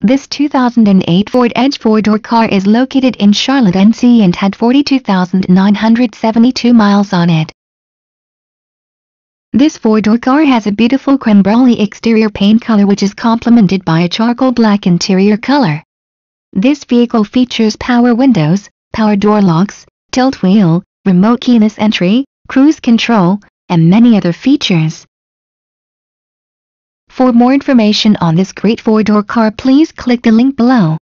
This 2008 Ford Edge 4-door car is located in Charlotte, NC and had 42,972 miles on it. This 4-door car has a beautiful creme brulee exterior paint color which is complemented by a charcoal black interior color. This vehicle features power windows, power door locks, tilt wheel, remote keyless entry, cruise control, and many other features. For more information on this great 4-door car, please click the link below.